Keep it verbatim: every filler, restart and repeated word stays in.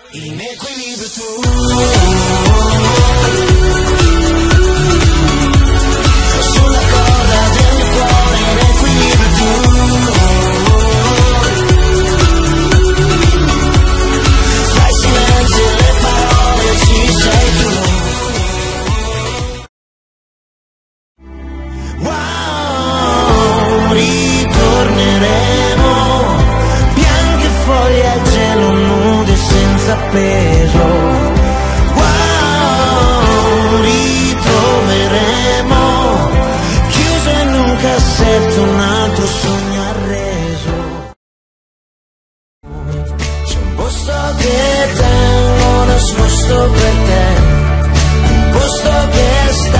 In equilibrio tu, sulla corda del mio cuore, in equilibrio tu, fra i silenzi e le parole ci sei tu. Wow, ritorneremo, bianche foglie al gelo, nude senza peso. Wow, ritroveremo, chiuso in un cassetto, un altro sogno arreso. C'è un posto che tengo nascosto per te, un posto che sta